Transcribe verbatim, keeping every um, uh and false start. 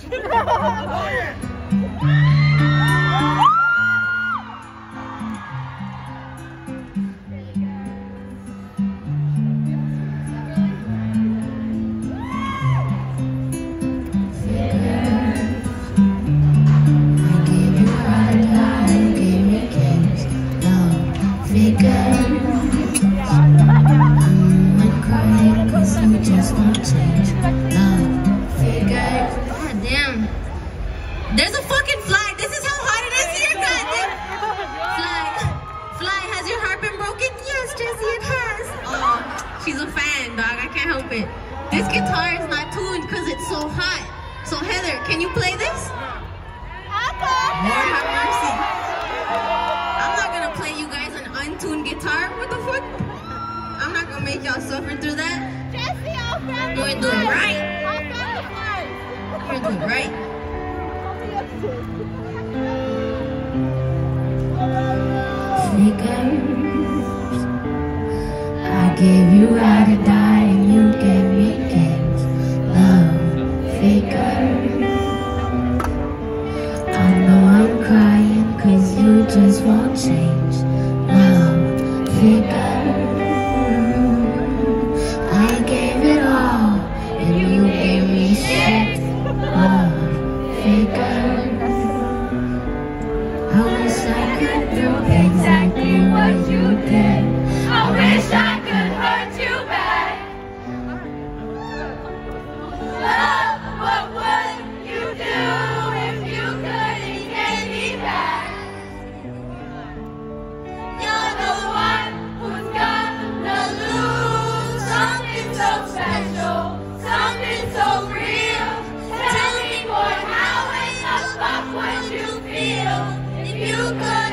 There's a fucking fly. This is how hot it is here, goddamn. Fly. Fly, has your heart been broken? Yes, Jessie, it has. Oh, she's a fan, dog. I can't help it. This guitar is not tuned because it's so hot. So, Heather, can you play this? Lord have mercy. I'm not going to play you guys an untuned guitar. What the fuck? I'm not going to make y'all suffer through that. Jessie, I'll grab the You're doing right. I'll grab the flies. You're doing right. Figures, I gave you how to die and you gave me games. Love, figures, I know I'm crying cause you just won't change. Love, figures, I gave it all and you gave me shit. Love, figures, I wish I could do exactly what you did. I wish I could hurt you back. Love, what would you do if you couldn't get me back? You're the one who's gonna lose something so special, something so real. Tell me, boy, how in the fuck would you feel if you could?